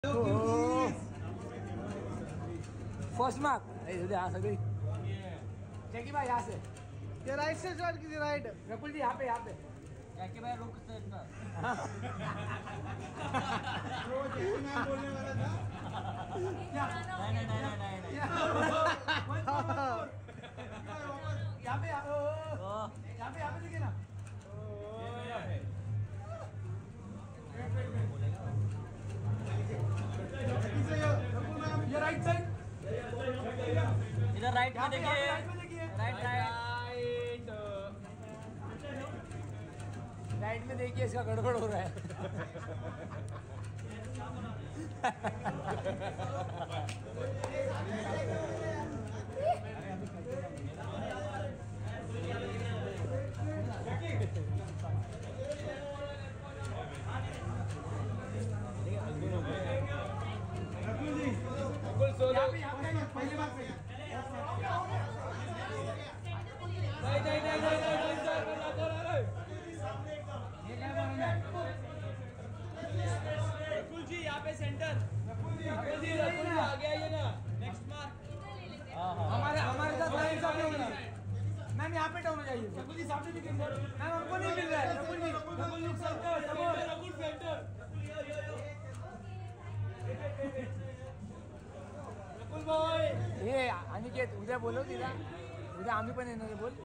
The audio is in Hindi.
फर्स्ट मार्क यहाँ सगळी जैकी भाई यहाँ से ये राइट से स्टार्ट कीजिए राइट। रकुल जी यहाँ पे जैकी भाई रुक से बोलने वाला था क्या नहीं यहाँ पे देखिए ना ये राइट साइड इधर राइट में देखिए राइट राइट में देखिए इसका गड़बड़ हो रहा है। पहले बार पे रकुल जी यहाँ पे सेंटर रकुल जी आ गया ये ना नेक्स्ट मार्क हमारे साथ लाइन सामने होगी मैम यहाँ पे डाउन हो जाइए। रकुल जी सामने दिखेंगे मैम हमको नहीं मिल रहा है। रकुल जी रकुल सेंटर रकुल भाई ये अनिकेत उद्या बोलव तिला उद्या आम्ही पण येणार बोल।